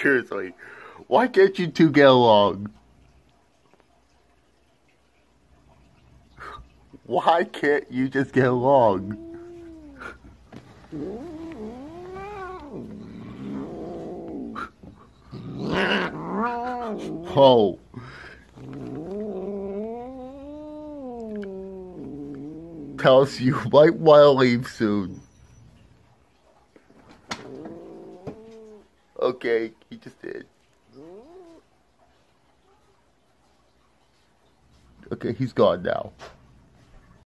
Seriously, why can't you two get along? Why can't you just get along? Oh. Talos, you might want to leave soon. Okay, he just did. Okay, he's gone now.